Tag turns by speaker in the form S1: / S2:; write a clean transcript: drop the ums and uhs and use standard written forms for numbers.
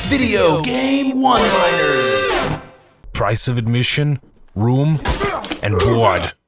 S1: Video game one-liners. Price of admission, room, and board.